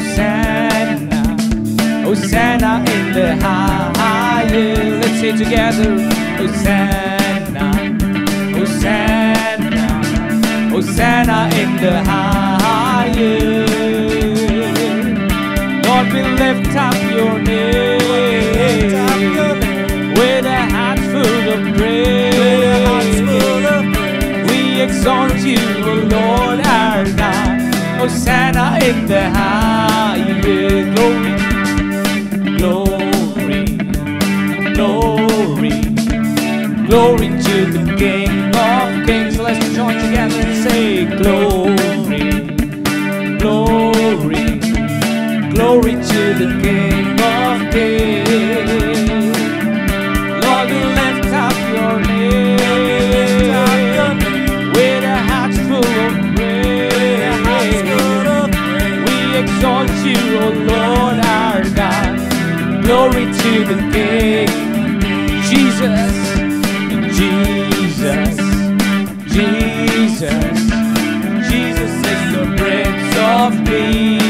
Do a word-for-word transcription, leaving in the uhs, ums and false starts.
Hosanna, Hosanna in the highest. Let's say together, Hosanna, Hosanna, Hosanna in the highest. Lord, we lift up your name with a heart full of praise. We exalt you, O Lord our God. Hosanna in the highest. Glory, glory, glory, glory to the King of Kings. Let's join together and say glory, glory, glory to the King of Kings. Lord, we lift up your name with a heart full of praise. We exalt you, O Lord our God. Glory to the King. Jesus, Jesus, Jesus, Jesus is the Prince of Peace.